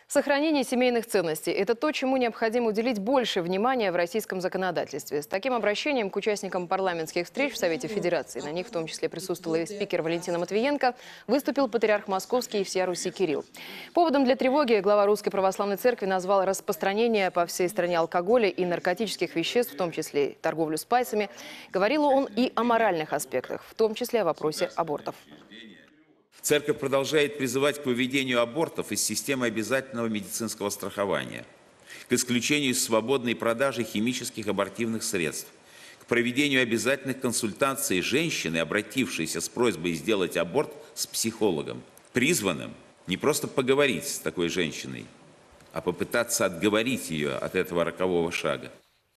Сохранение семейных ценностей – это то, чему необходимо уделить больше внимания в российском законодательстве. С таким обращением к участникам парламентских встреч в Совете Федерации, на них в том числе присутствовала и спикер Валентина Матвиенко, выступил патриарх Московский и всея Руси Кирилл. Поводом для тревоги глава Русской Православной Церкви назвал распространение по всей стране алкоголя и наркотических веществ, в том числе и торговлю спайсами. Говорил он и о моральных аспектах, в том числе о вопросе абортов. Церковь продолжает призывать к выведению абортов из системы обязательного медицинского страхования, к исключению из свободной продажи химических абортивных средств, к проведению обязательных консультаций женщины, обратившейся с просьбой сделать аборт, с психологом, призванным не просто поговорить с такой женщиной, а попытаться отговорить ее от этого рокового шага.